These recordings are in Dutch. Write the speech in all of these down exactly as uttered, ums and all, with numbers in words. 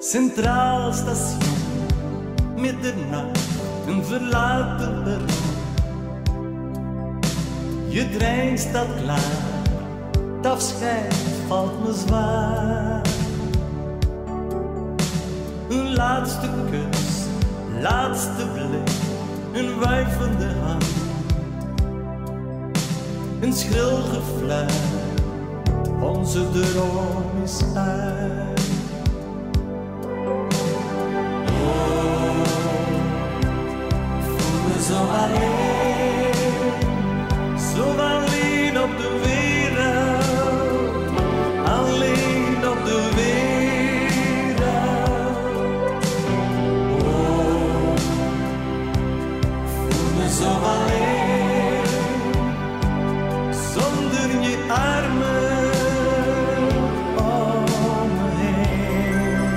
Centraal station, middernacht, een verlaten perron. Je trein staat klaar, het afscheid valt me zwaar. Een laatste kus, laatste blik, een wuivende hand. Een schril gefluit, onze droom is uit. Zo alleen, zo alleen op de wereld, alleen op de wereld. Oh, voel me zo alleen, zonder je armen om me heen.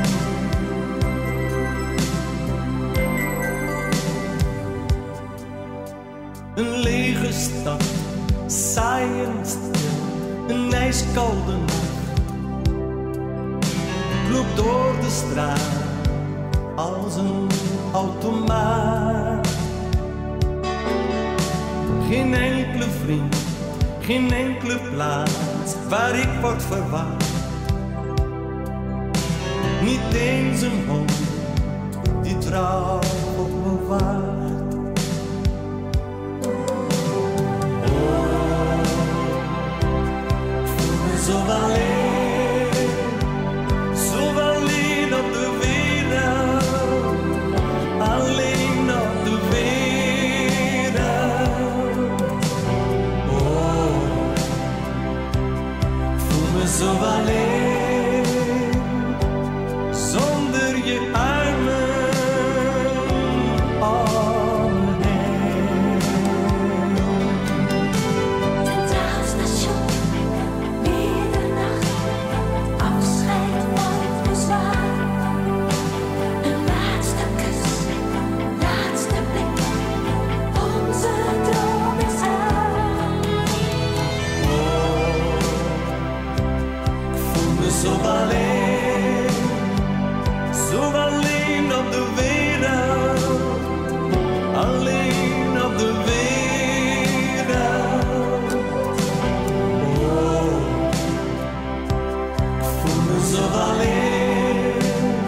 Een lege stad, saai en stil, een ijskoude nacht. Loopt door de straat als een automaat. Geen enkele vriend, geen enkele plaats waar ik word verwacht. Niet eens een hond die trouw op me wacht. Zo alleen, zo alleen op de wereld, alleen op de wereld. Oh, voel me zo alleen, zonder je armen om me heen. Centraal station. Zo alleen, zo alleen op de wereld, alleen op de wereld. Oh, ik voel me zo alleen,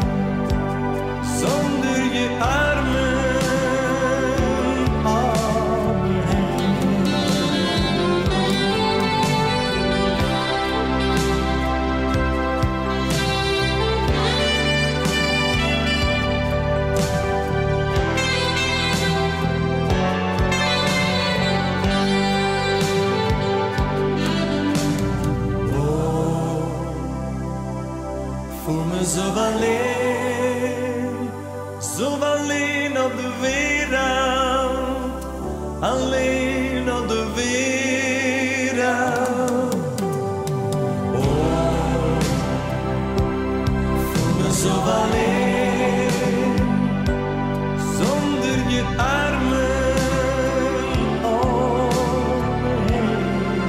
zonder je armen om me heen. Voel me zo alleen, zo alleen op de wereld, alleen op de wereld. Oh, voel me zo alleen, zonder je armen om me heen.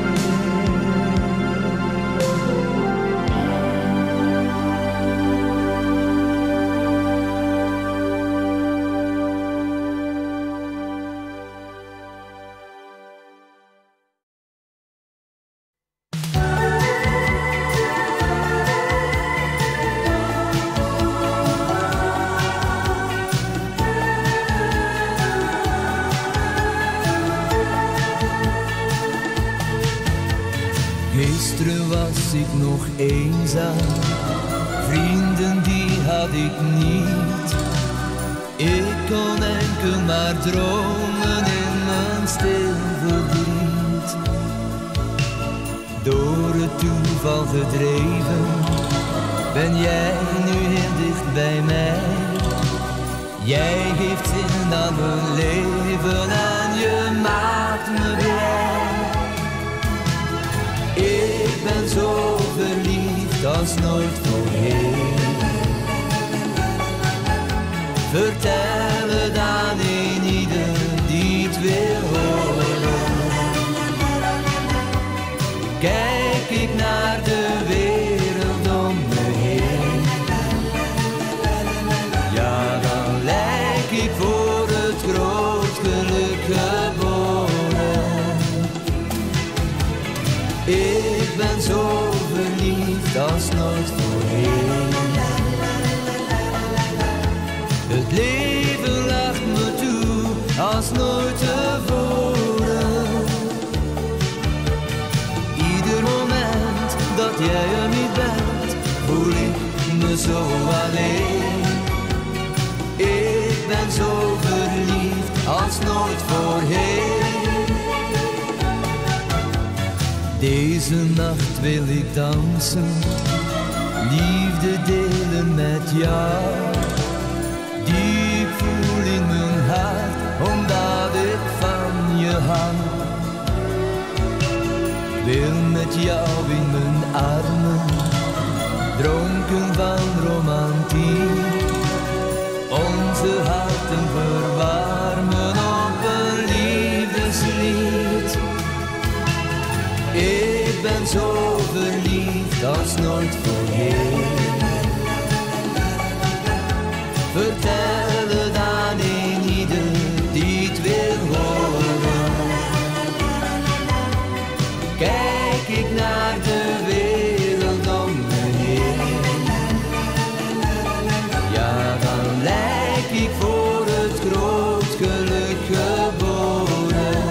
Gisteren was ik nog eenzaam, vrienden die had ik niet. Ik kon enkel maar dromen in mijn stil verdriet. Door het toeval gedreven, ben jij nu heel dicht bij mij. Jij geeft zin aan mijn leven en je maakt me blij. Ik ben zo verliefd als nooit voorheen. Vertel het aan een ieder die het wil horen. Kijk ik naar de wereld om me heen. zo alleen. Ik ben zo verliefd als nooit voorheen. Deze nacht wil ik dansen, liefde delen met jou. Diep voel in mijn hart, omdat ik van je hou. Wil met jou in mijn armen, dronken van romantiek. Onze harten verwarmen op een liefdeslied. Ik ben zo verliefd als nooit voorheen. Vertel het aan een ieder die het wil horen. Kijk ik naar de wereld om me heen. Ja, dan lijk ik voor het groot geluk geboren.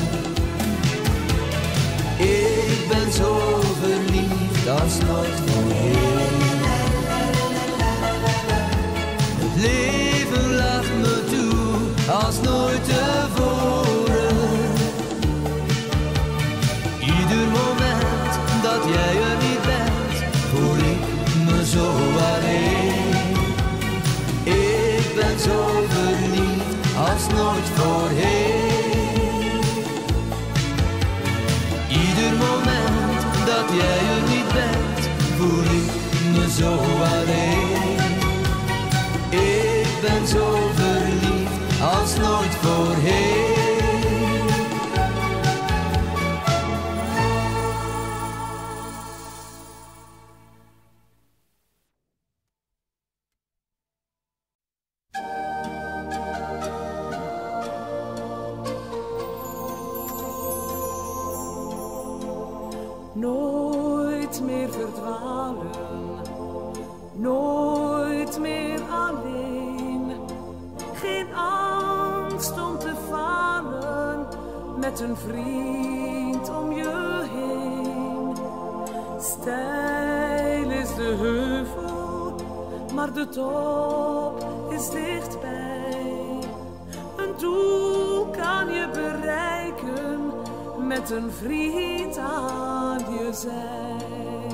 Ik ben zo verliefd als nooit voorheen. Het leven lacht me toe als nooit tevoren. Ieder moment dat jij er niet bent, voel ik me zo alleen. Ik ben zo verliefd als nooit voorheen. Ieder moment dat jij er niet bent, voel ik me zo alleen. Ik ben zo verliefd als nooit voorheen. Nooit meer verdwalen, nooit meer alleen. Geen angst om te falen, met een vriend om je heen. Steil is de heuvel, maar de top is dichtbij. Een doel kan je bereiken, met een vriend aan je zij.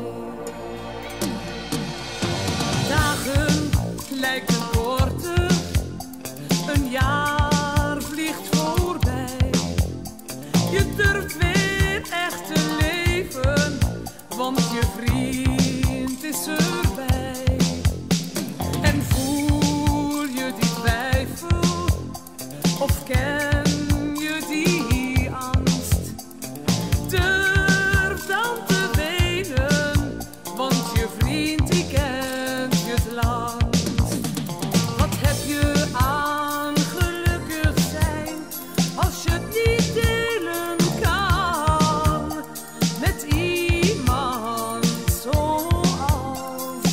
Dagen lijken korter, een jaar vliegt voorbij. Je durft weer echt te leven, want je vriend is erbij. En voel je die twijfel, of ken je die angst? Durf dan te wenen, want je vriend die kent je het langst. Wat heb je aan gelukkig zijn, als je het niet delen kan met iemand zoals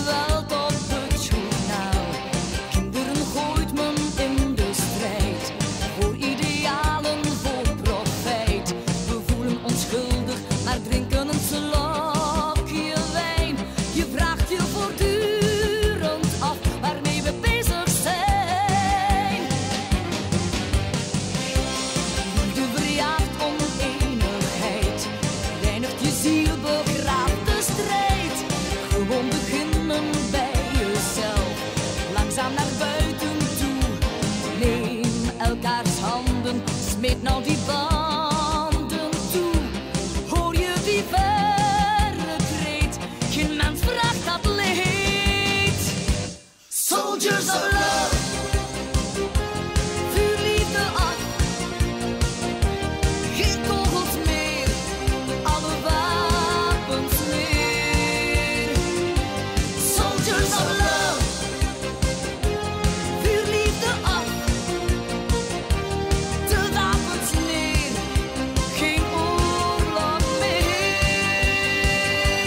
geweld op het journaal. Kinderen gooit men in de strijd voor idealen, voor profijt. We voelen ons schuldig, maar drinken een slokje wijn. Je vraagt je voortdurend af waarmee we bezig zijn. Liefde verjaagt oneenigheid, reinigt je ziel, begraaft de strijd. Gewoon beginnen bij jezelf, langzaam naar buiten toe. Neem elkaars handen, smeet nou die banden toe. Hoor je die verre kreet, geen mens vraagt dat leed. Soldiers of love, vuur liefde af. Geen kogels meer, alle wapens neer. Soldiers of love, vuur liefde af. De wapens neer, geen oorlog meer.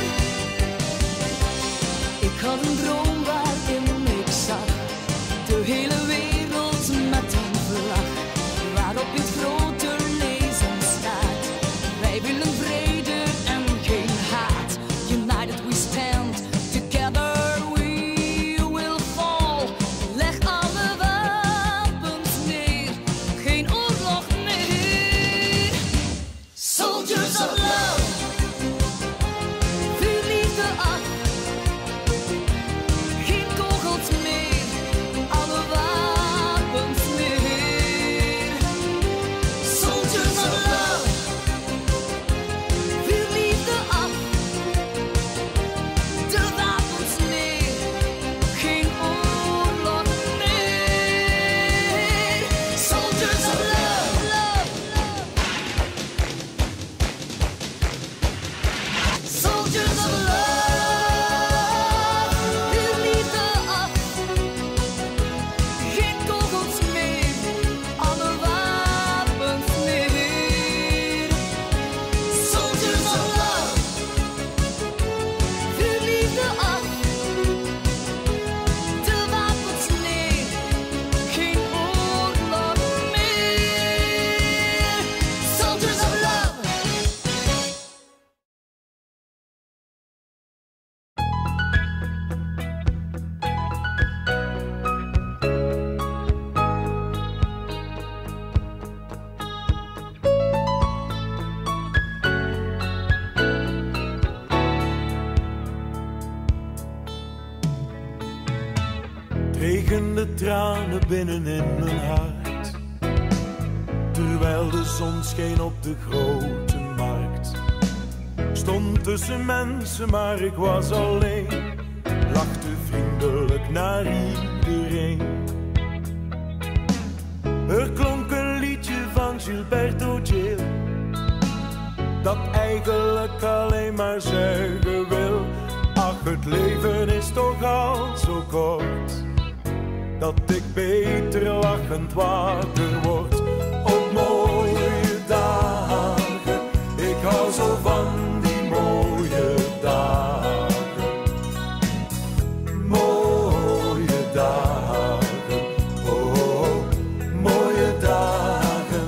Ik had een droom waarin ik zag de hele wereld met een vlag, waarop in het grote lezen staat: wij willen vrede en geen haat. United we stand, together we will fall. Leg alle wapens neer, geen oorlog meer. Soldiers of love, vuur liefde af. Geen kogels meer, alle wapens neer. Soldiers of love, vuur liefde af. De wapens neer, geen oorlog meer. Soldiers of love, love, love. Soldiers of love, vuur liefde af. Geen kogels meer, alle wapens neer. Soldiers of love, vuur liefde af. De wapens neer, geen oorlog meer. Soldiers of love. Het regende tranen binnen in mijn hart, terwijl de zon scheen op de grote markt. Stond tussen mensen, maar ik was alleen, lachte vriendelijk naar iedereen. Er klonk een liedje van Gilberto Gil, dat eigenlijk alleen maar zeggen wil: ach, het leven is toch al zo kort, dat ik beter lachend wakker word. Op mooie dagen, ik hou zo van die mooie dagen. Mooie dagen, oh, oh, mooie dagen.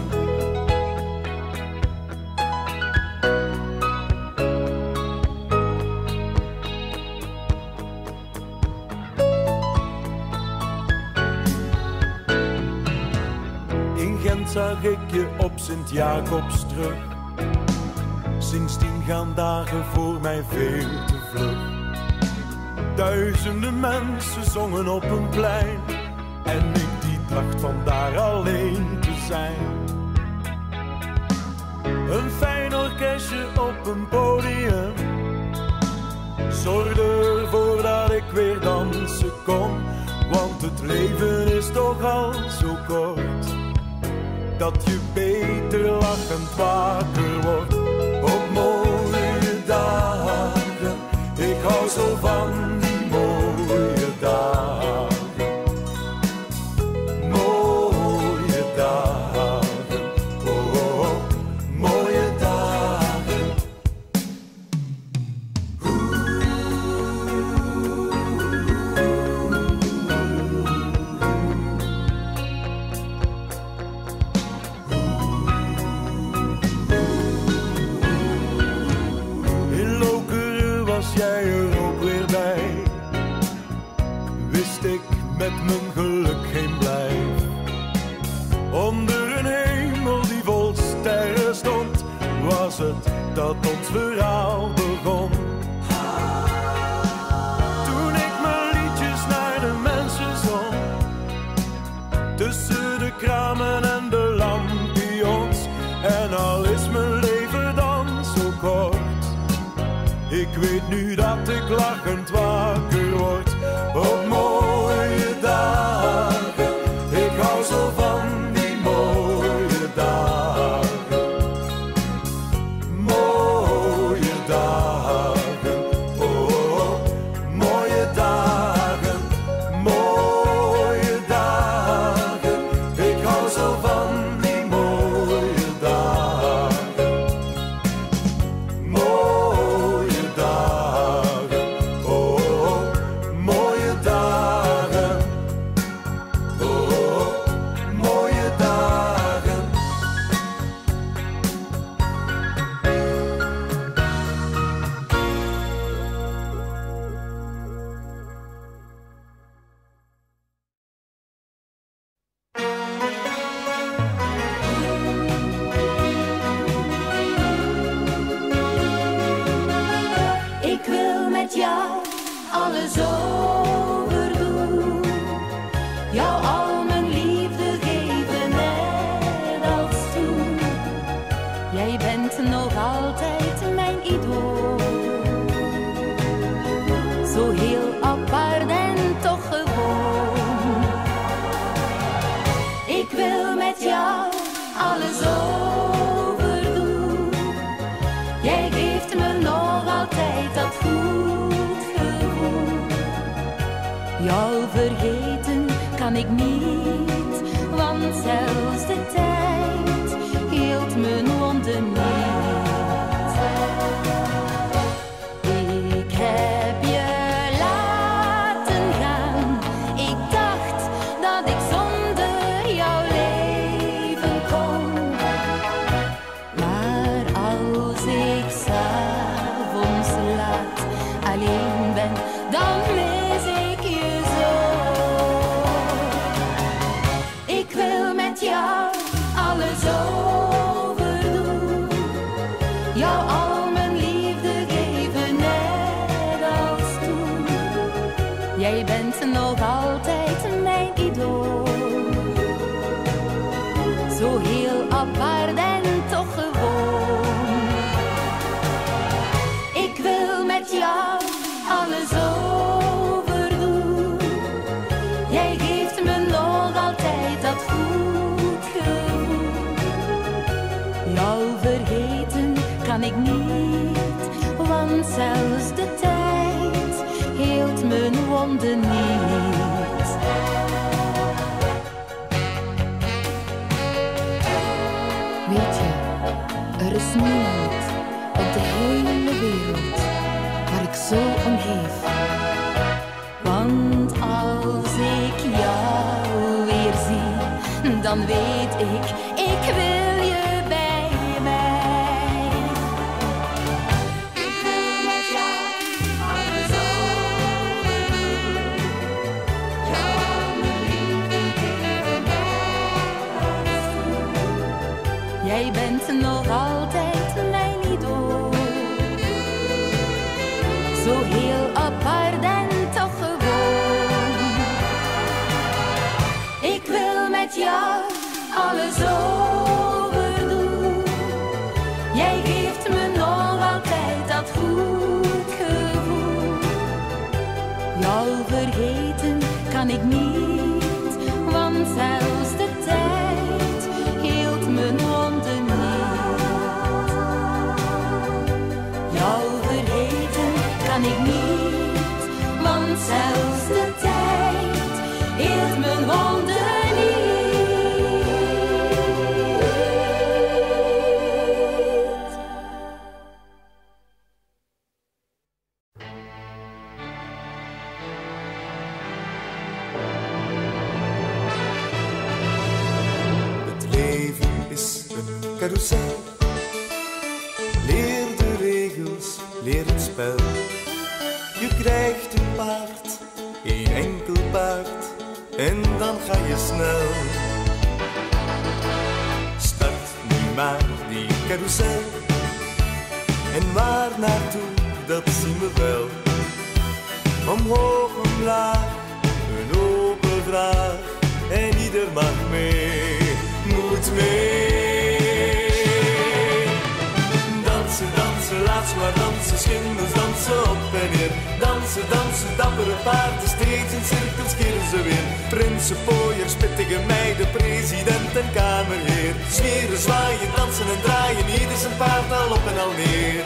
In Gent zag ik je op Sint-Jacobs terug. Sindsdien gaan dagen voor mij veel te vlug. Duizenden mensen zongen op een plein, en ik die dacht van daar alleen te zijn. Een fijn orkestje op een podium zorgde ervoor dat ik weer dansen kon. Want het leven is toch al zo kort, dat je beter lachend wakker wordt. Op mooie dagen, ik hou zo van die mooie dagen. Mooie dagen, oh, oh, oh, mooie dagen. Oeh, met mijn geluk heen blijf. Onder een hemel die vol sterren stond, was het dat ons verhaal begon. Toen ik mijn liedjes naar de mensen zong, tussen de kramen en de lampions. En al is mijn leven dan zo kort, ik weet nu dat ik lachend wakker word. Op mooie dagen, ik hou zo van die mooie dagen. Mooie dagen, oh, mooie dagen, mooie dagen. Ik hou zo van die mooie dagen. Mooie dagen, oh, mooie dagen, oh, mooie dagen. Ik wil met jou alles overdoen, jou al mijn liefde geven net als toen. Jij bent nog altijd mijn idool, zo heel apart en toch gewoon. Ik wil met jou alles overdoen, jij geeft me nog altijd dat goed gevoel. Jou vergeten kan ik niet, want zelfs de tijd hield mijn wonden niet. Ik heb je laten gaan, ik dacht dat ik zonder jou leven kon. Maar als ik 's avonds laat alleen ben, dan mis ik je zo. Ik wil met jou alles overdoen, jou al mijn liefde geven net als toen. Jij bent nog altijd mijn idool, zo heel apart en toch gewoon. Ik wil met jou alles overdoen, jij geeft me nog altijd dat goed gevoel. Jou vergeten kan ik niet, want zelfs de tijd hield mijn wonden niet. Weet je, er is niemand op de hele wereld waar ik zo om geef. Want als ik jou weer zie, dan weet ik, ik wil je bij mij. Ik wil met jou alles overdoen, jou al mijn liefde geven net als toen. Jij bent nog altijd mijn idool, zo heel apart en toch gewoon. Ik wil met jou alles overdoen, jij geeft me nog altijd dat goed gevoel. Jou vergeten kan ik niet, want zelfs de tijd hield mijn wonden niet. Jou vergeten kan ik niet, want zelfs de tijd hield mijn wonden niet. Het leven is een carousel. Leer de regels, leer het spel. Je krijgt een paard, één enkel paard, en dan ga je snel. Start nu maar die carousel, en waar naartoe, dat zien we wel. Omhoog, omlaag, een open vraag, en ieder mag mee, moet mee. Dansen, dansen, laat ze maar dansen, schimmels dansen op en neer. Dansen, dansen, dappere paarden, steeds in cirkels keren ze weer. Prinsen, pooiers, pittige meiden, president en kamerheer. Zweren, zwaaien, dansen en draaien, ieder zijn paard al op en al neer.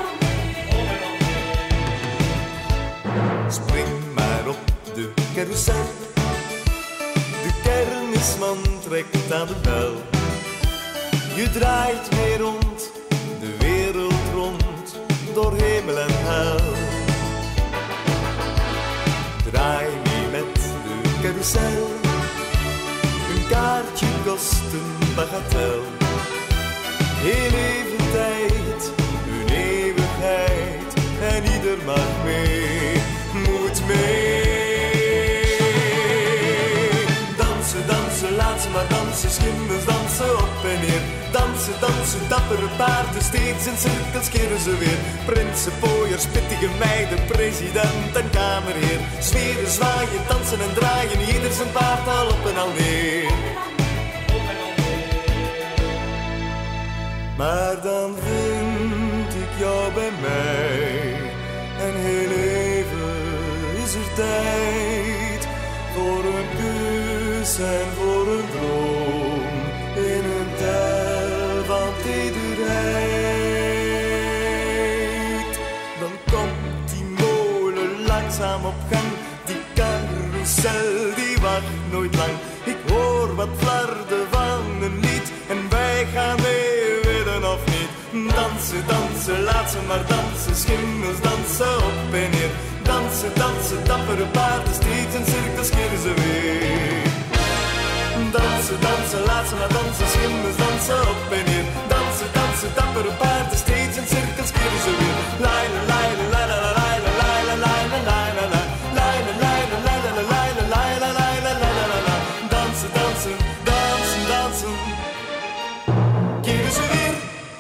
Spring maar op de carousel, de kermisman trekt aan de bel. Je draait mee rond, de wereld rond, door hemel en hel. Draai mee met de carousel, een kaartje kost een bagatel. Heel even tijd, een eeuwigheid, en ieder mag mee, moet mee. Dansen, dansen, laat ze maar dansen, schimmels dansen op en neer. Dansen, dansen, dappere paarden, steeds in cirkels keren ze weer. Prinsen, pooiers, pittige meiden, president en kamerheer. Zweren, zwaaien, dansen en draaien, ieder zijn paard al op en al neer. Maar dan vind ik jou bij mij, en heel even is er tijd voor een kus en voor een droom in een tel van tederheid. Dan komt die molen langzaam op gang, die carousel die wacht nooit lang. Ik hoor wat flarden van een lied en wij gaan mee, willen of niet. Dansen, dansen, laat ze maar dansen, schimmels dansen op en neer. Dansen, dansen, dappere paarden, steeds in cirkels keren ze weer. Dansen, dansen, laat ze maar dansen, schimmels dansen op en neer. Dansen, dansen, dappere paarden, steeds in cirkels keren ze weer. Laila, laila, laila, laila, laila, laila, laila, laila, laila, laila, laila, laila, laila, laila, laila. Dansen, dansen, dansen, dansen, keren ze weer.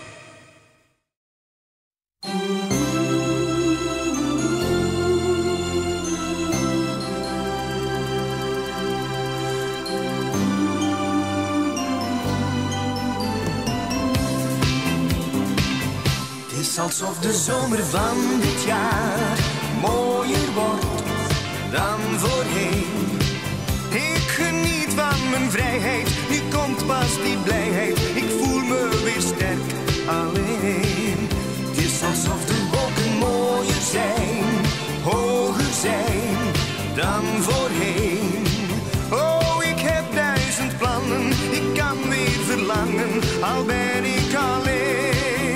Alsof de zomer van dit jaar mooier wordt dan voorheen. Ik geniet van mijn vrijheid, nu komt pas die blijheid. Ik voel me weer sterk alleen. Het is alsof de wolken mooier zijn, hoger zijn dan voorheen. Oh, ik heb duizend plannen, ik kan weer verlangen, al ben ik alleen.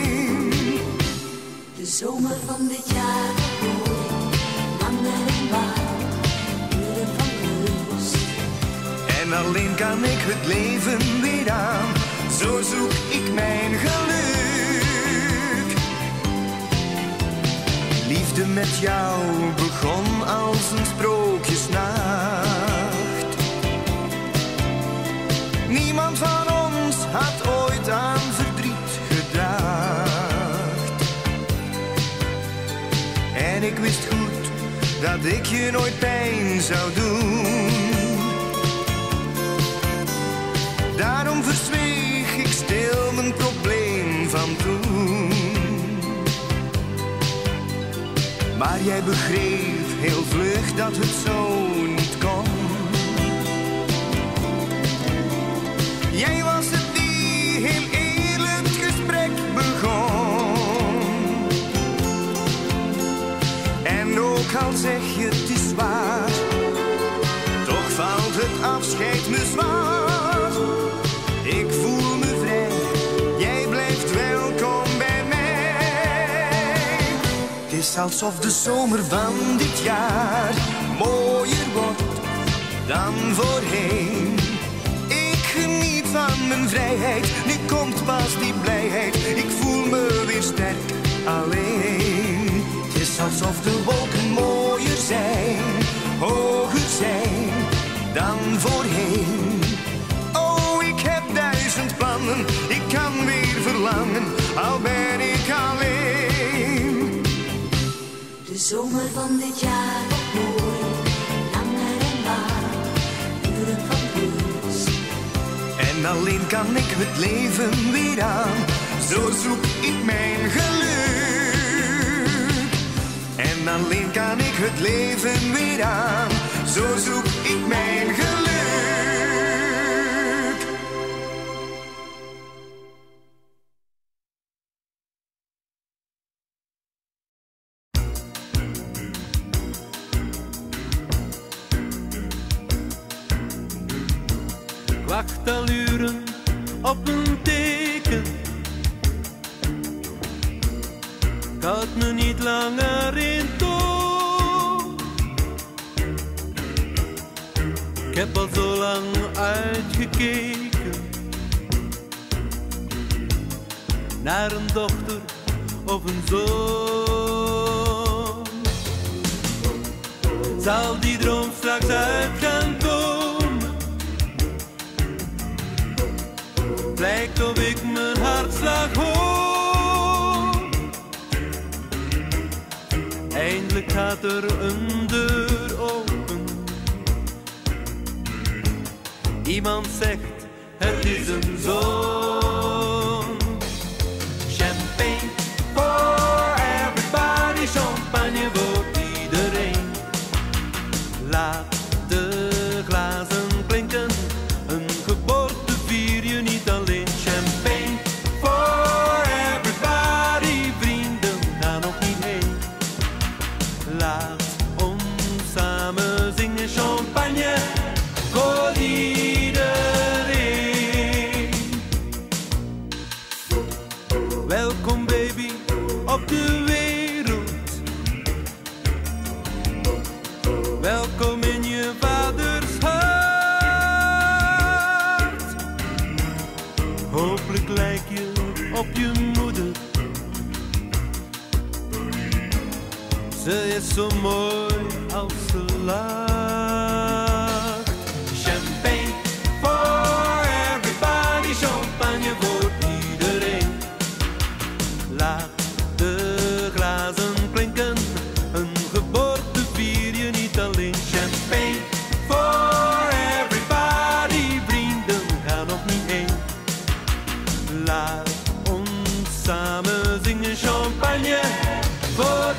De zomer van dit jaar, langer en warm, uren van rust. En alleen kan ik het leven weer aan, zo zoek ik mijn geluk. Liefde met jou begon als een sprookjesnacht. Niemand van ons had ooit aan verdriet gedacht. En ik wist goed dat ik je nooit pijn zou doen. Daarom verzweeg ik stil mijn probleem van toen. Maar jij begreep heel vlug dat het zo niet kon. Jij was het die heel eerlijk gesprek begon. En ook al zeg je het is waar, toch valt het afscheid me zwaar. Ik voel me vrij, jij blijft welkom bij mij. Het is alsof de zomer van dit jaar mooier wordt dan voorheen. Ik geniet van mijn vrijheid, nu komt pas die blijheid. Ik voel me weer sterk alleen. Alsof de wolken mooier zijn, hoger zijn dan voorheen. Oh, ik heb duizend plannen, ik kan weer verlangen, al ben ik alleen. De zomer van dit jaar wordt mooi, langer en warm, uren van rust. En alleen kan ik het leven weer aan, zo zoek ik mijn geluk. En alleen kan ik het leven weer aan, zo zoek ik mijn geluk. Ik wacht al uren op een teken. Ik houd me niet langer in toon. Ik heb al zo lang uitgekeken naar een dochter of een zoon. Zal die droom straks uit gaan komen? Het lijkt of ik mijn hartslag hoor. Eindelijk gaat er een deur open. Iemand zegt, het is een zoon. Champagne for everybody, champagne voor iedereen. Laat de glazen klinken, een geboorte vier je niet alleen. Champagne for everybody, vrienden gaan nog niet heen. Laat ons samen zingen, champagne voor iedereen. Welkom baby op de wereld. Welkom in je vaders hart. Hopelijk lijk je op je moeder. Ze is zo mooi als ze lacht. Champagne for everybody, champagne voor iedereen. Laat de glazen klinken, een geboorte vier je niet alleen. Champagne for everybody, vrienden gaan nog niet heen. Laat ons samen zingen, champagne voor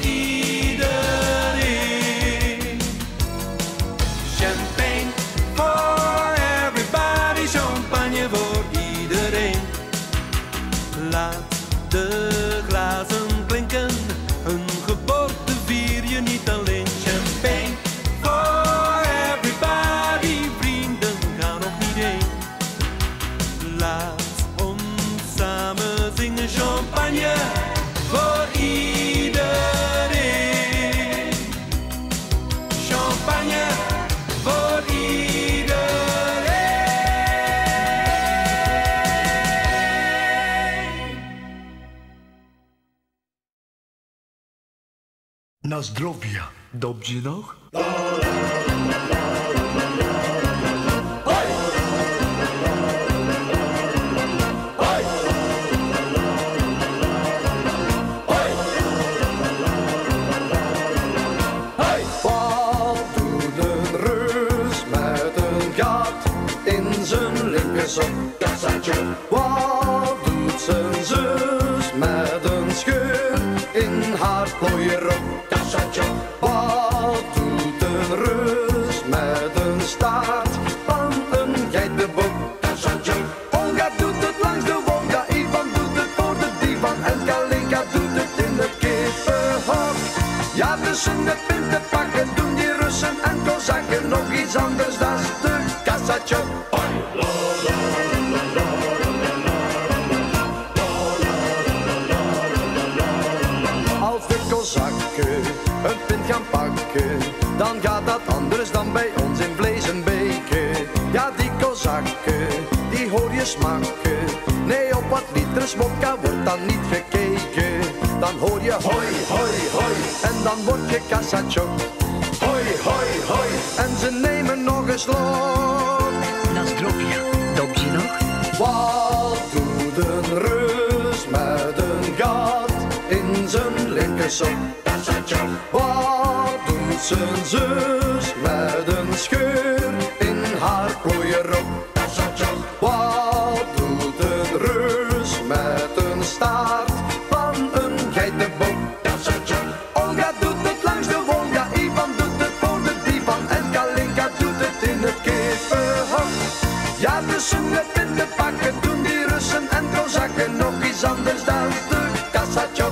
iedereen. Champagne for everybody, champagne voor iedereen. Laat de glazen klinken, een geboorte vier je niet alleen. Champagne for everybody, vrienden gaan nog niet heen. Laat ons samen zingen, champagne voor iedereen. Champagne voor iedereen. Na zdrowie. Dobrze nog? Wat doet zijn zus met een scheur in haar plooie rok? Wat doet een reus met een staart van een geitenbok? Olga doet het langs de Wolga, Ivan doet het voor de divan en Kalinka doet het in het kippenhok. Ja, tussen de pinten pakken doen die Russen en Kozakken nog iets anders dan de kassatjok. Kozakken een pint gaan pakken, dan gaat dat anders dan bij ons in vlees en beken. Ja, die kozakken, die hoor je smakken. Nee, op wat liters vodka wordt dan niet gekeken. Dan hoor je hoi, hoi, hoi, en dan word je kassatjok. Hoi, hoi, hoi, en ze nemen nog eens een slok. Nazdrovja, dobře nog? Wat doet een reus met een gat in zijn linkersok? Wat doet zijn zus met een scheur in haar plooierok? Wat doet een reus met een staart van een geitenbok? Olga doet het langs de Wolga, Ivan doet het voor de divan en Kalinka doet het in het kippenhok. Ja, tussen de pintenpakken doen die Russen en Kozakken nog iets anders dan de kassatjok.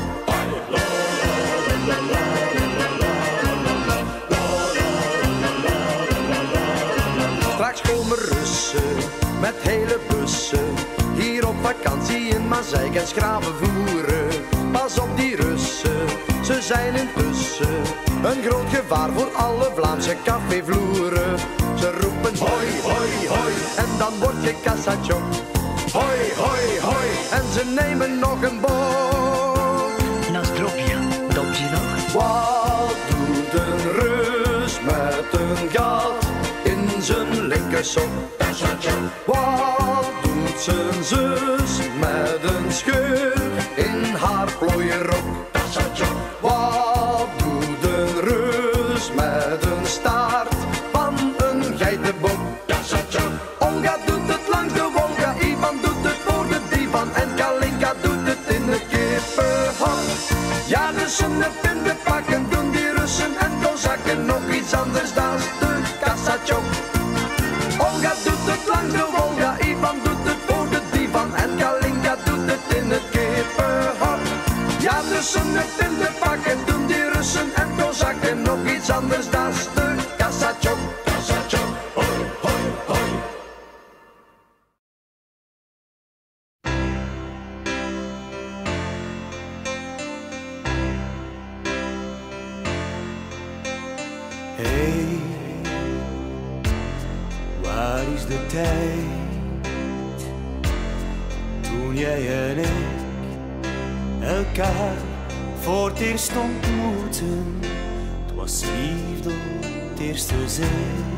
Straks komen Russen met hele bussen hier op vakantie in Mazeik en schraven voeren. Pas op die Russen, ze zijn intussen een groot gevaar voor alle Vlaamse cafévloeren. Ze roepen hoi, hoi, hoi en dan word je kassatjok. Hoi, hoi, hoi en ze nemen nog een boot. Nazdrovja, dobře nog? Wat doet een reus met een gat in zijn linkersok? Wat doet zijn zus met een scheur in haar plooierok? Wat doet een reus met een staart van een geitenbok? Olga doet het langs de Wolga, Ivan doet het voor de divan en Kalinka doet het in het kippenhok. Ja, tussen de pintenpakken doen die Russen en Kozakken nog iets anders dan de kassatjok. Olga doet het langs de Wolga, Ivan doet het voor de divan en Kalinka doet het in het kippenhok. Ja, tussen de pintenpakken doen die Russen en Kozakken nog iets anders dan de kassatjok. Kassatjok, hoi, hoi, hoi. Hey, waar is de tijd toen jij en ik elkaar voor het eerst ontmoeten? Het was liefde op het eerste zicht.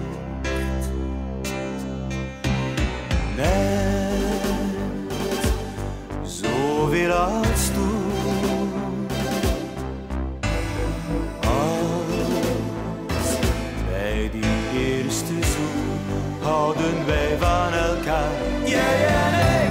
Net zoveel als toen. Eerste zoen houden wij van elkaar, jij en ik.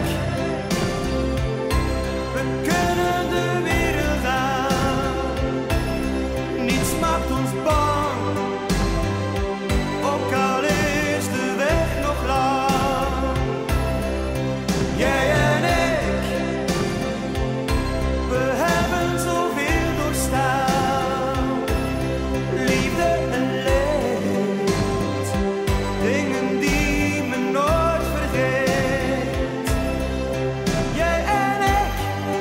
We kunnen de wereld aan, niets maakt ons bang, ook al is de weg nog lang. Jij en ik, we hebben zoveel doorstaan, liefde en leed. Dingen die me nooit vergeet. Jij en ik,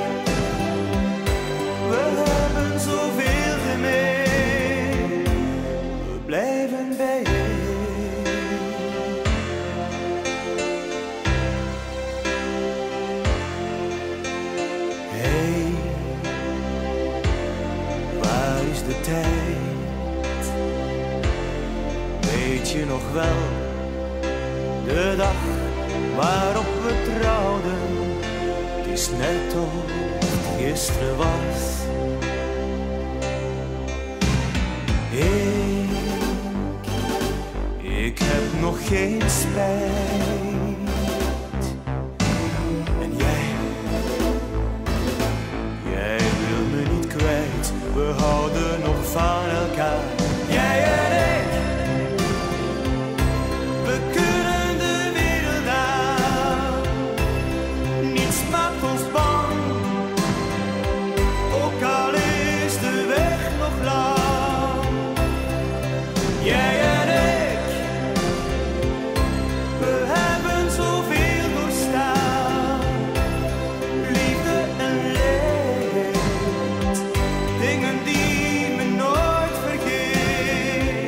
we hebben zoveel gemeen. We blijven bij je. Hey, waar is de tijd? Weet je nog wel? De dag waarop we trouwden, het is net of het gisteren was. Ik, ik heb nog geen spijt. En jij, jij wil me niet kwijt. We houden nog van elkaar, jij en ik. We kunnen de wereld aan, niets maakt ons bang, ook al is de weg nog lang. Jij en ik, we hebben zoveel doorstaan, liefde en leed, dingen die me nooit vergeet.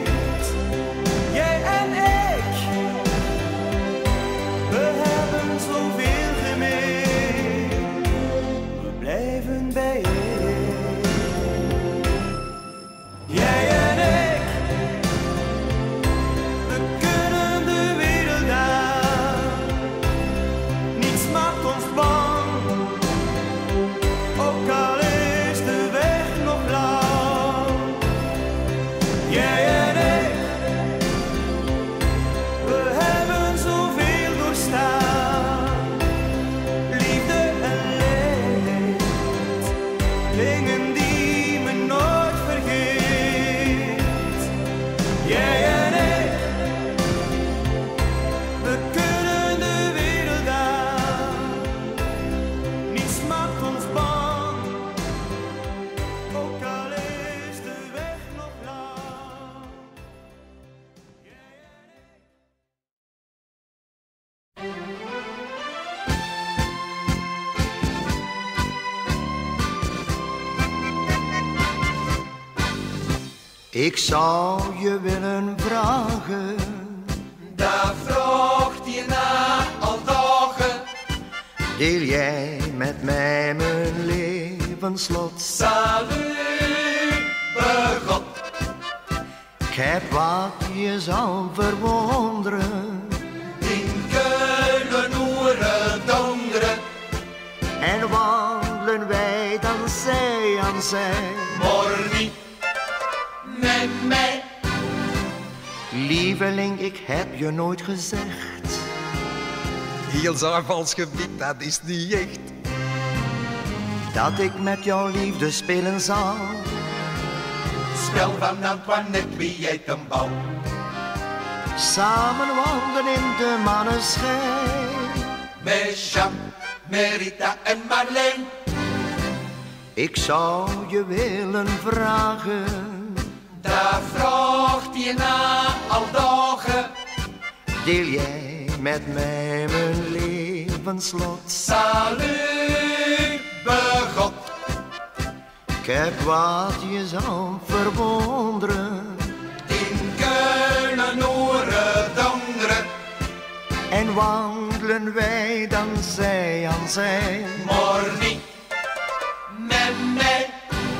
Ik zou je willen vragen, daar vraagt je na al dagen. deel jij met mij mijn levenslot? Salut, begot. Ik heb wat je zou verwonderen, In Keulen oeren donderen. en wandelen wij dan zij aan zij. Maar niet met mij. Lieveling, ik heb je nooit gezegd Heel Zaarvals gebied, dat is niet echt. dat ik met jouw liefde spelen zal. Spel van Antoinette, wie eet een bal? Samen wandelen in de maneschijn. Met Jean, Merita en Marleen. Ik zou je willen vragen, daar vraagt je na al dagen. deel jij met mij mijn levenslot? Salut, begot. Ik heb wat je zou verwonderen, In Keulen oeren donderen. en wandelen wij dan zij aan zij. Maar niet met mij.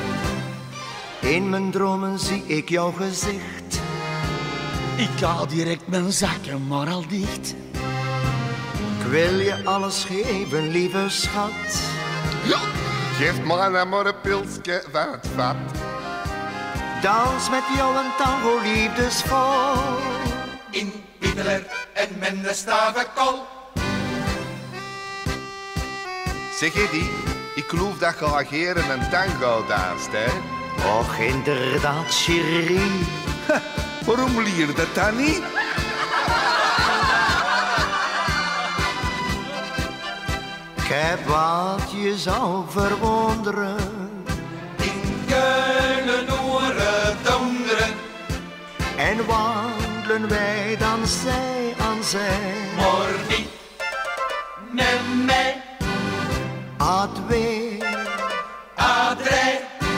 In mijn dromen zie ik jouw gezicht. Ik haal direct mijn zakken maar al dicht. Ik wil je alles geven, lieve schat. Geef mij nou maar een pilsje van het vat. Dans met jou een tango liefdesvol. In Pieteler en Mende Stavenkol. Zeg Eddie, ik geloof dat je ageren een tango danst, hè? Och, inderdaad, chérie. Waarom leer dat dan niet? Ik heb wat je zou verwonderen, In Keulen oeren donderen. en wandelen wij dan zij aan zij. Maar niet met mij. Adwee, Adrij.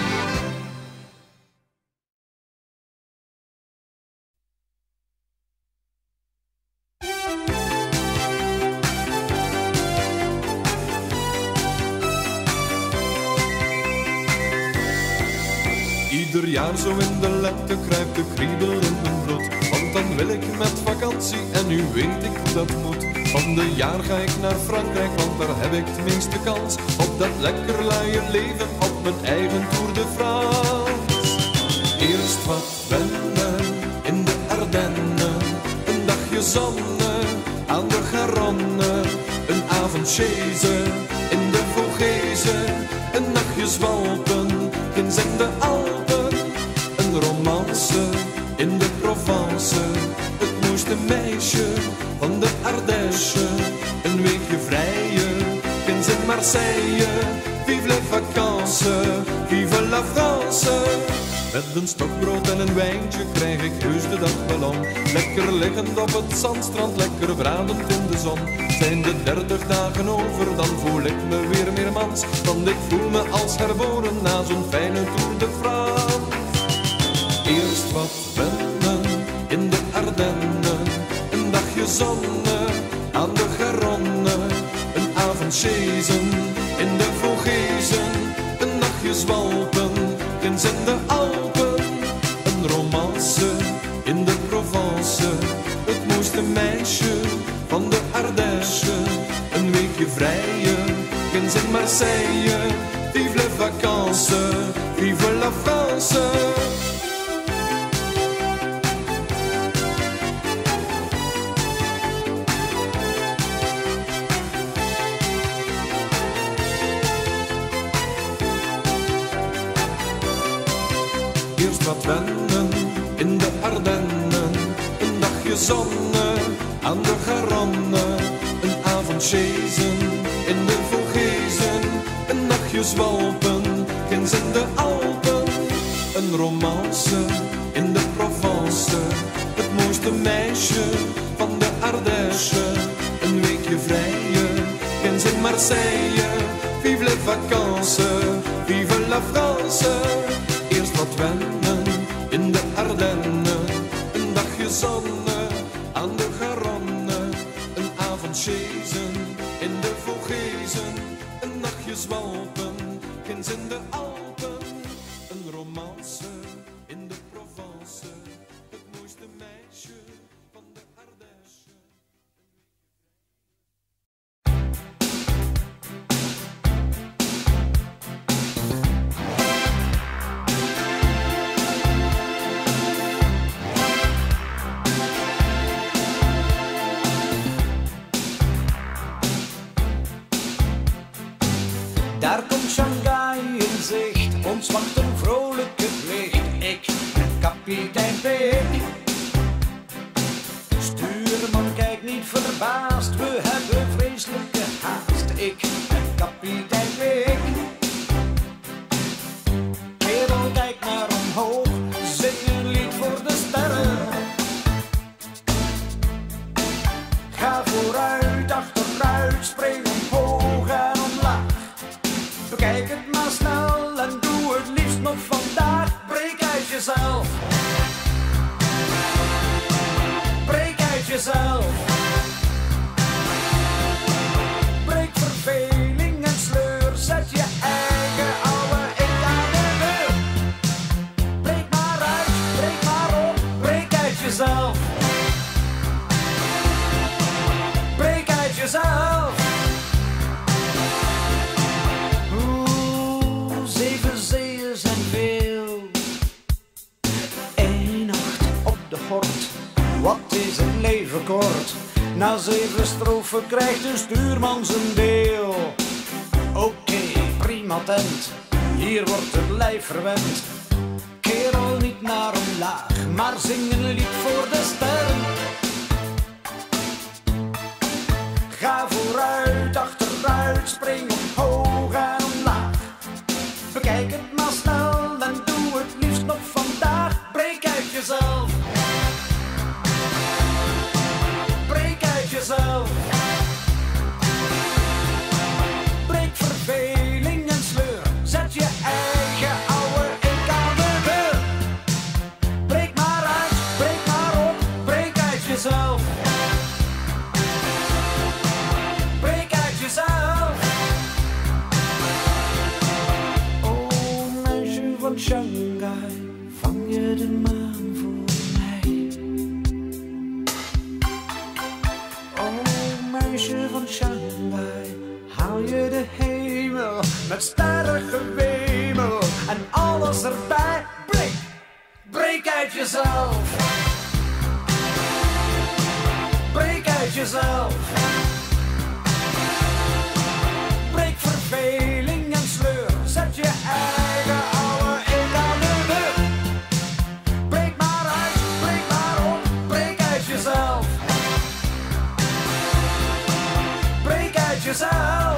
Ieder jaar zo in de lente kruipt de kriebel in mijn bloed. Want dan wil ik met vakantie en nu weet ik hoe dat moet. Van de jaar ga ik naar Frankrijk, want daar heb ik de meeste kans op dat lekker luie leven op mijn eigen Tour de France. Eerst wat wennen in de Ardennen, een dagje zonne aan de Garonne, een avondchaise in de Vogezen, een nachtje zwalpen in de Alpen, een romance in de Provence, het mooiste meisje van de Ardèche, een weekje vrijen in Marseille, vive les vacances, vive la France. Met een stokbrood en een wijntje krijg ik heus de dag wel om. Lekker liggend op het zandstrand, lekker brandend in de zon. Zijn de dertig dagen over, dan voel ik me weer meer mans. Want ik voel me als herboren na zo'n fijne Tour de France. Eerst wat wennen in de Ardennen, een dagje zonne aan de Garonne, een avondchaise in de Vogezen, een nachtje zwalpen in de Alpen, een romance in de Provence, het mooiste meisje van de Ardèche, een weekje vrijen in Marseille, vive les vacances, vive la France. Eerst wat wennen in de Ardennen, een dagje zonne aan de Garonne, een avondchaise in de Vogezen, een nachtje zwalpen ginds in de Alpen, een romance in de Provence, het mooiste meisje van de Ardèche, een weekje vrijen ginds in Marseille, vive les vacances, vive la France. Eerst wat wennen in de Ardennen, een dagje zonne aan de Garonne, een avond chasen in de Vogezen, een nachtje zwalpen, ginds in de Alpen, een romance in de Provence, het mooiste meisje van de Ardèche. Daar komt Shanghai in zicht, ons wacht een vrolijke vlicht. Ik en kapitein Pik. Stuurman kijkt niet verbaasd, we hebben vreselijke haast. Ik en kapitein Pik. Kerel, kijk maar omhoog, zing een lied voor de sterren. Ga vooruit, achteruit, spring omhoog en omlaag. Bekijk het maar snel en doe het liefst nog vandaag. Breek uit jezelf. Breek uit jezelf. Breek verveling en sleur. Zet je eigen oude ik aan de deur. Breek maar uit, breek maar op. Breek uit jezelf. Breek uit jezelf. Zeven zeeën zijn veel. Eén nacht op de hort. Wat is het leven kort? Na zeven strofen krijgt een stuurman zijn deel. Oké, okay, prima tent. Hier wordt het lijf verwend. Kerel, niet naar omlaag, maar zing een lied voor de sterren. Ga vooruit, achteruit, spring omhoog en omlaag. Bekijk het maar snel en doe het liefst nog vandaag. Breek uit jezelf. Breek uit jezelf. Breek verveling en sleur. Zet je eigen oude ik aan de deur. Breek maar uit, breek maar op. Breek uit jezelf. Breek uit jezelf. Van Shanghai, vang je de maan voor mij. Oh meisje van Shanghai, haal je de hemel met sterrengewemel en alles erbij. Breek, breek uit jezelf. Breek uit jezelf. Breek verveling en sleur, zet je eigen oude. Breek uit jezelf.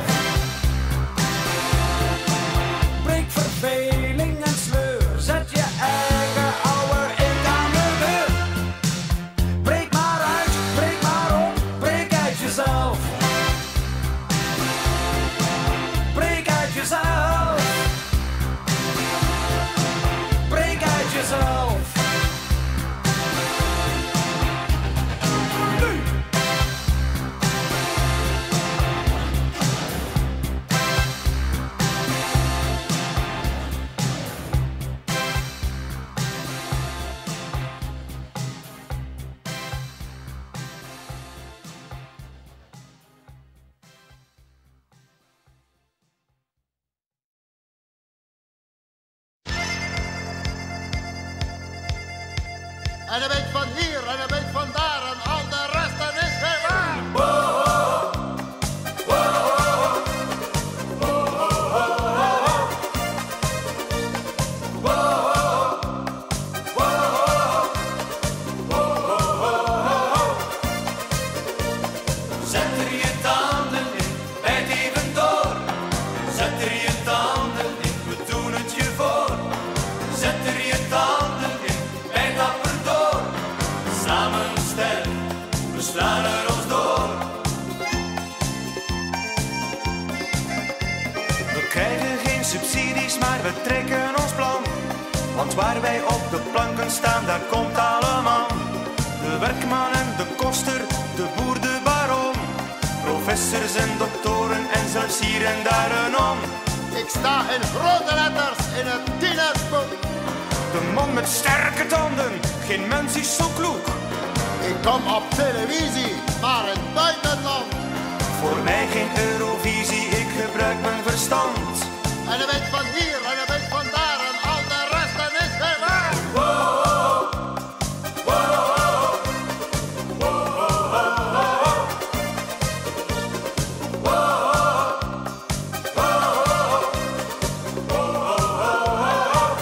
Breek verveling en sleur. Zet je eigen oude ik aan de deur. Breek maar uit, breek maar op. Breek uit jezelf. Breek uit jezelf. Breek uit jezelf. En een beetje van hier en een beetje van daar en al de rest, dat is geen waar. Wow, wow, wow, wow, wow, wow, wow. Zet er je tanden in, bijt even door. Zet er je tanden in, we doen het je voor. Zet er je tanden in, bijt dapper door. Samen sterk, we slaan er ons door. We krijgen geen subsidies, maar we trekken ons plan. Want waar wij op de planken staan, daar komt allemaal. De werkman en de koster, de boer, de baron. Professors en doktoren en zelfs hier en daar een om. Ik sta in grote letters in het Guinnessboek. De man met sterke tanden, geen mens is zo kloek. Ik kom op televisie, maar in het buitenland. Voor mij geen Eurovisie, ik gebruik mijn verstand. En een beetje van hier en een beetje van daar en al de rest dan is geen waar. Wow, wow, wow, wow, wow.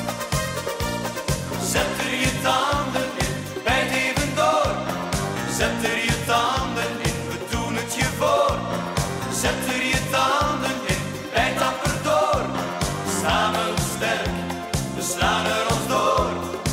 Zet er je tanden in, bijt even door. Zet er je tanden in, we doen het je voor. Zet er je tanden in, bijt dapper door. Samen sterk, we slaan er ons door.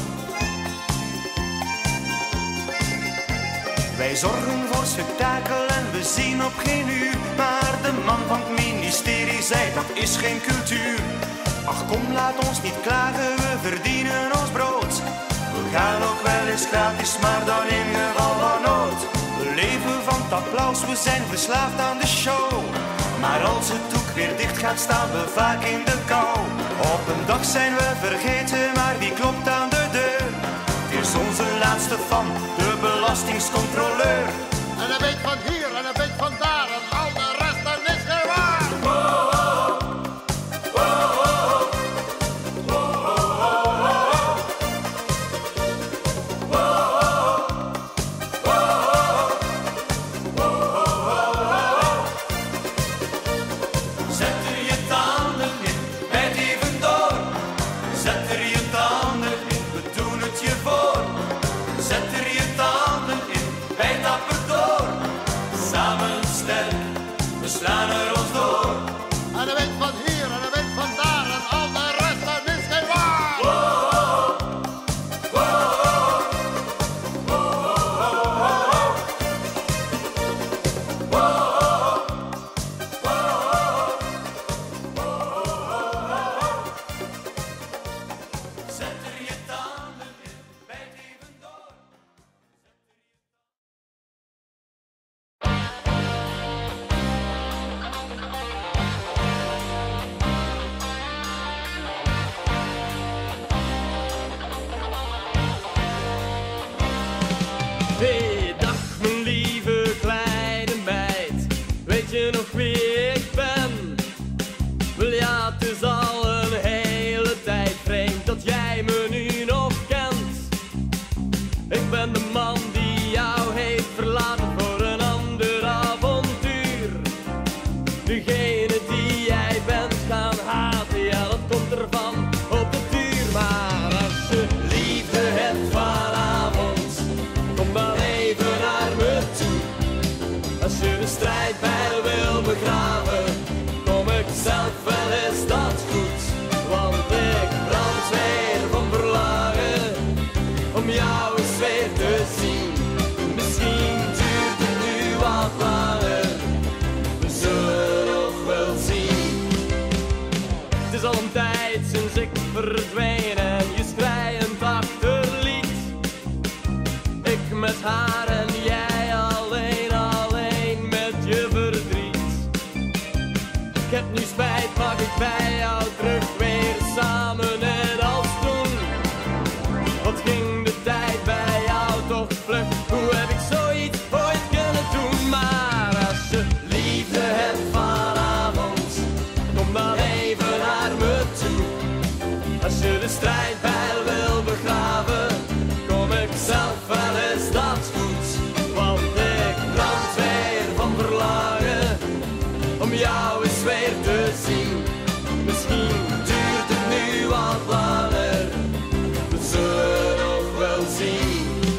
Wij zorgen voor spektakel en we zien op geen uur. Maar de man van het ministerie zei dat is geen cultuur. Ach kom, laat ons niet klagen, we verdienen ons brood. We gaan ook wel eens gratis, maar dan in geval van nood. We leven van het applaus, we zijn verslaafd aan de show. Maar als het doek weer dicht gaat, staan we vaak in de kou. Op een dag zijn we vergeten, maar wie klopt aan de deur? Het is onze laatste fan, de belastingscontroleur. En een beetje van hier en een beetje van daar en al de rest dan is geen waar. Wow, wow, wow, wow. Zet er je tanden in, bijt even door. Zet er je tanden in, we doen het je voor. Zet er je tanden in, bijt dapper door. Samen sterk, we slaan er ons door. En een beetje van hier en een beetje van daar en al de rest dan is geen waar. Wow, wow, zet er je tanden in, bijt even door. Hey, dag mijn lieve kleine meid, weet je nog wie ik ben? Wel ja, het is al een hele tijd vreemd dat jij me nu nog kent. Ik ben de man die jou heeft verlaten voor een ander avontuur. Degene die jij bent gaan haten, ja dat komt ervan op de duur. Maar als je liefde hebt vanavond, kom dan even naar me toe. Als je de strijdpijl wil begraven, kom ik zelf wel eens dat goed. Want ik brand weer van verlangen om jou eens weer te zien. Misschien duurt het nu wat langer, we zullen nog wel zien. Het is al een tijd sinds ik verdween en je schreiend achterliet. Ik met haar en jij alleen, alleen met je verdriet. Ik heb nu spijt, mag ik bij jou terug weer samen net als toen. Wat ging de tijd bij jou toch vlug, hoe heb ik zoiets ooit kunnen doen? Maar als je liefde hebt vanavond, kom dan even naar me toe. Als je de strijdpijl wil begraven, kom ik zelf wel eens dat goed. Want ik brand weer van verlangen om jou eens weer te zien. Misschien duurt het nu wat langer, we zullen nog wel zien.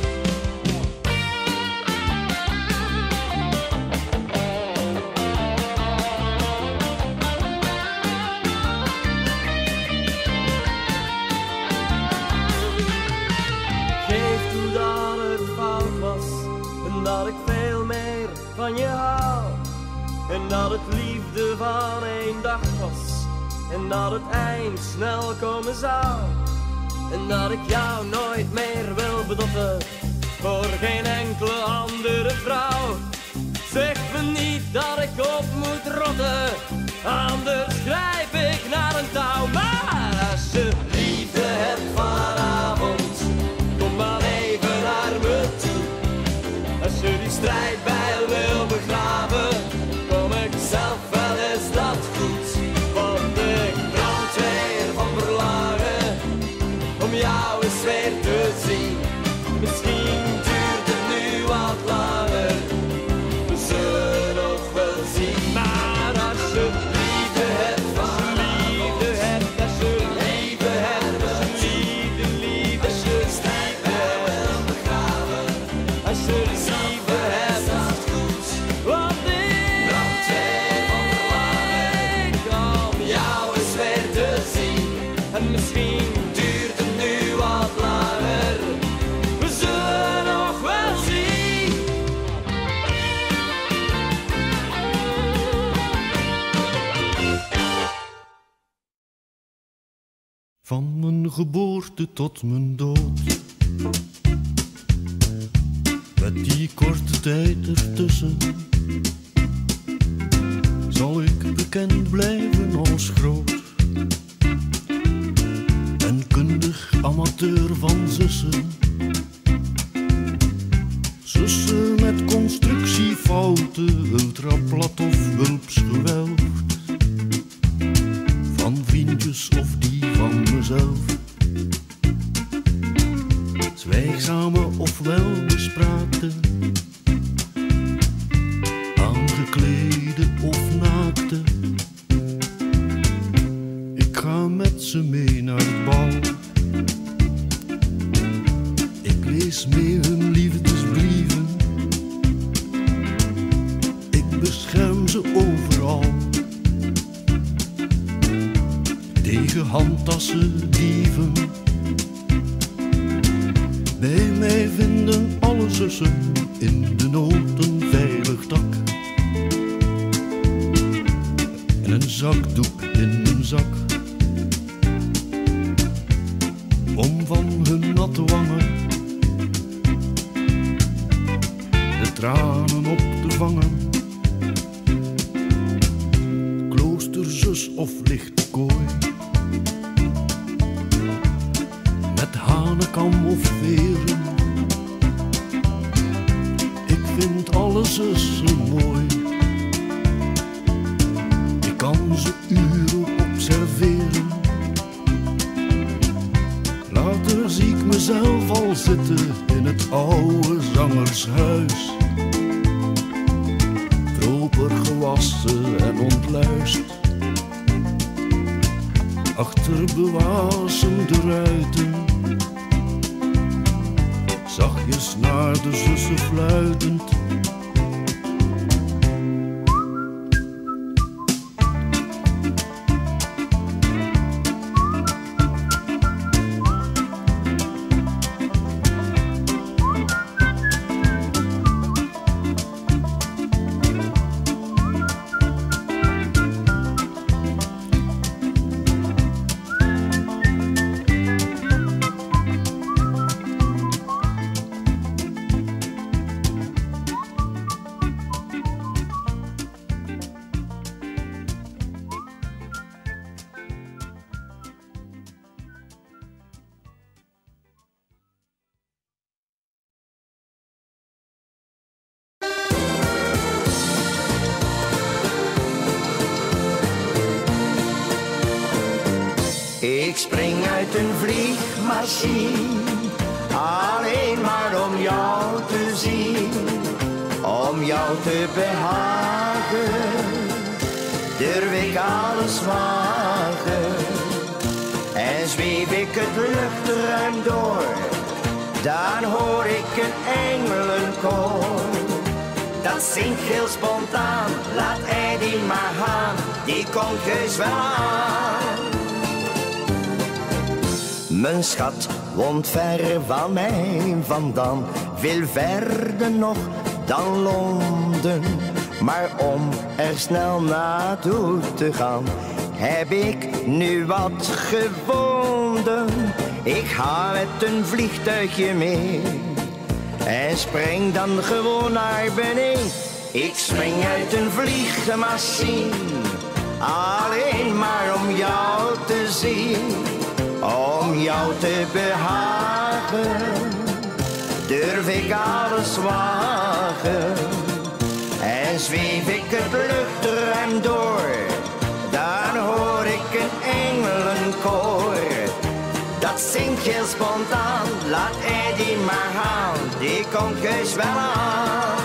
Geef toe dat het fout was en dat ik veel meer van je hou. En dat het liefde van één dag was en dat het eind snel komen zou. En dat ik jou nooit meer wil bedotten voor geen enkele andere vrouw. Zeg me niet dat ik op moet rotten, anders grijp ik naar een touw. Maar als je liefde hebt vanavond, kom dan even naar me toe. Als je die strijdbijl wil begraven, kom ik zelf wel eens dat goed. Want ik brand weer van verlangen om jou eens weer te zien. Misschien duurt het nu wat langer, we zullen nog wel zien. Maar als je liefde hebt, als je liefde hebt, als je liefde hebt, als je liefde, liefde, als je strijdbijl wil begraven, als je liefde hebt, dat goed. Want ik brand weer van verlangen om jou eens weer te zien. En misschien duurt het nu wat langer, we zullen nog wel zien. Van mijn geboorte tot mijn dood, met die korte tijd ertussen, zal ik bekend blijven als groot en kundig amateur van zussen. Zussen met constructiefouten, ultraplat of wulps gewelfd, van vriendjes of die van mezelf. Zwijgzame of welbespraakte, aangeklede of naakte. Ik ga met ze mee naar het bal. Ik lees mee hun liefdesbrieven. Ik bescherm ze overal tegen handtassen, dieven. Bij mij vinden alle zussen in de nood een veilig dak en een zakdoek in mijn zak, om van hun natte wangen de tranen op te vangen. Kloosterzus of lichtkooi, met hanekam of veren. Ik vind alle zussen mooi, ik kan ze uren observeren. Later zie ik mezelf al zitten in het oude zangershuis, proper gewassen en ontluist, achter bewasemde ruiten, zachtjes naar de zussen fluitend. Ik spring uit een vliegmachine, alleen maar om jou te zien, om jou te behagen, durf ik alles wagen. En zweef ik het luchtruim door, dan hoor ik een engelenkoor. Dat zingt heel spontaan, laat Eddie maar gaan, die komt heus wel aan. Mijn schat woont ver van mij vandaan, veel verder nog dan Londen. Maar om er snel naartoe te gaan, heb ik nu wat gevonden. Ik ga met een vliegtuigje mee en spring dan gewoon naar beneden. Ik spring uit een vliegmachine, alleen maar om jou te zien. Om jou te behagen, durf ik alles wagen. En zweef ik het luchtruim door, dan hoor ik een engelenkoor. Dat zingt heel spontaan, laat Eddie maar gaan, die komt heus wel aan.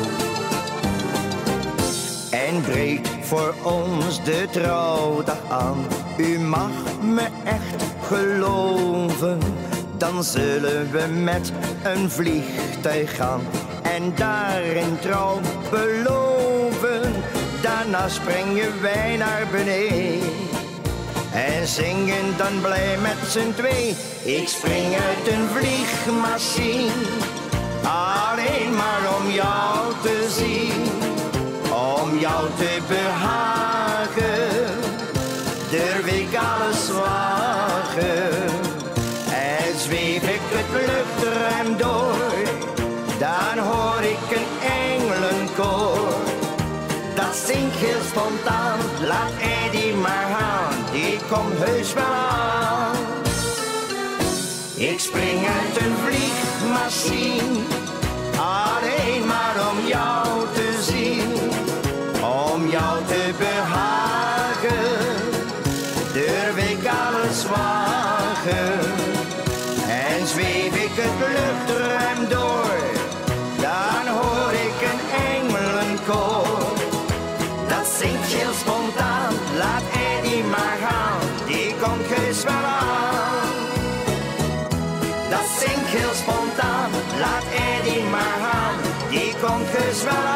En breekt voor ons de trouwdag aan. U mag me echt geloven, dan zullen we met een vliegtuig gaan en daar in trouw beloven. Daarna springen wij naar beneden en zingen dan blij met z'n twee. Ik spring uit een vliegmachine, alleen maar om jou te zien. Om jou te behagen, durf ik alles wagen. En zweef ik het luchtruim door, dan hoor ik een engelenkoor. Dat zingt heel spontaan, laat Eddie maar gaan, die komt heus wel aan. Ik spring uit een vliegmachine, alleen maar om jou te zien. Om jou te behagen, durf ik alles wagen. En zweef ik het luchtruim door, dan hoor ik een engelenkoor. Dat zingt heel spontaan, laat Eddie maar gaan, die komt heus wel aan. Dat zingt heel spontaan, laat Eddie maar gaan, die komt heus wel aan.